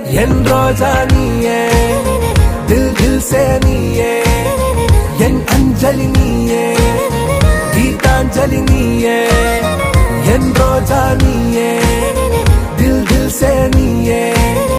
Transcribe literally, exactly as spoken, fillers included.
என் ரோஜா நீயே, தில் தில் சே நீயே, என் அஞ்சலி நீயே, கீதாஞ்சலி நீயே, என் ரோஜா நீயே.